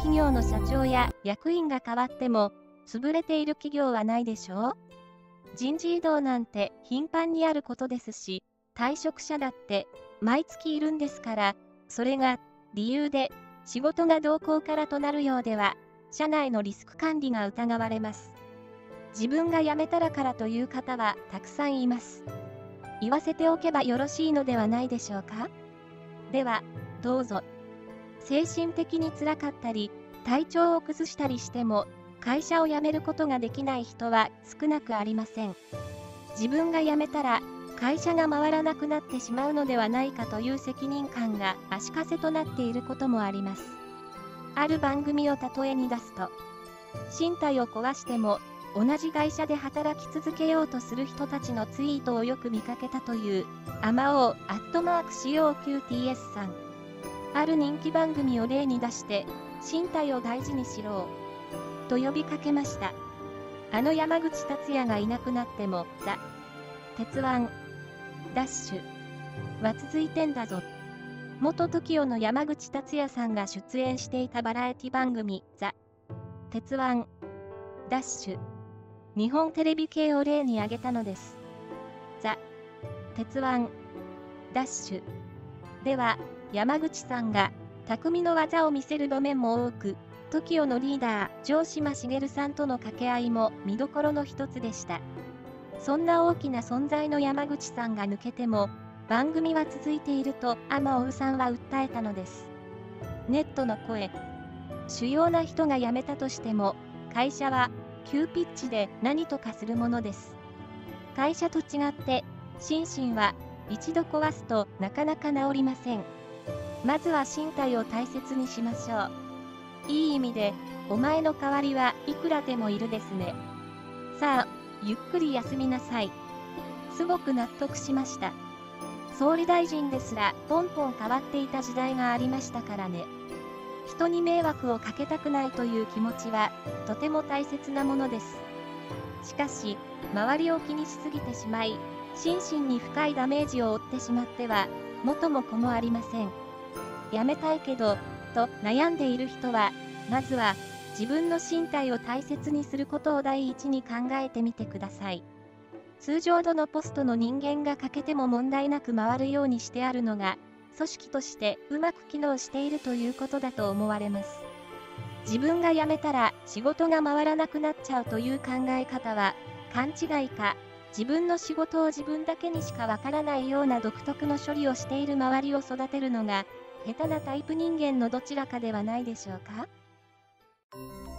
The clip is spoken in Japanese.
企業の社長や役員が変わっても、潰れている企業はないでしょう？人事異動なんて頻繁にあることですし、退職者だって毎月いるんですから、それが理由で仕事が動向からとなるようでは、社内のリスク管理が疑われます。自分が辞めたらからという方はたくさんいます。言わせておけばよろしいのではないでしょうか？では、どうぞ。精神的に辛かったり、体調を崩したりしても、会社を辞めることができない人は少なくありません。自分が辞めたら、会社が回らなくなってしまうのではないかという責任感が足かせとなっていることもあります。ある番組を例えに出すと、身体を壊しても、同じ会社で働き続けようとする人たちのツイートをよく見かけたという、アマオ@COQTS さん。ある人気番組を例に出して、身体を大事にしろと呼びかけました。あの山口達也がいなくなっても、ザ・鉄腕ダッシュは続いてんだぞ。元 TOKIO の山口達也さんが出演していたバラエティ番組、ザ・鉄腕ダッシュ。日本テレビ系を例に挙げたのです。ザ・鉄腕ダッシュでは、山口さんが匠の技を見せる場面も多く、TOKIO のリーダー、城島茂さんとの掛け合いも見どころの一つでした。そんな大きな存在の山口さんが抜けても、番組は続いているとアマオウさんは訴えたのです。ネットの声。主要な人が辞めたとしても、会社は急ピッチで何とかするものです。会社と違って、心身は一度壊すとなかなか治りません。まずは身体を大切にしましょう。いい意味で、お前の代わりはいくらでもいるですね。さあ、ゆっくり休みなさい。すごく納得しました。総理大臣ですらポンポン変わっていた時代がありましたからね。人に迷惑をかけたくないという気持ちは、とても大切なものです。しかし、周りを気にしすぎてしまい、心身に深いダメージを負ってしまっては、元も子もありません。辞めたいけど、と悩んでいる人は、まずは自分の身体を大切にすることを第一に考えてみてください。通常どのポストの人間が欠けても問題なく回るようにしてあるのが、組織としてうまく機能しているということだと思われます。自分が辞めたら仕事が回らなくなっちゃうという考え方は、勘違いか、自分の仕事を自分だけにしかわからないような独特の処理をしている周りを育てるのが、下手なタイプ人間のどちらかではないでしょうか。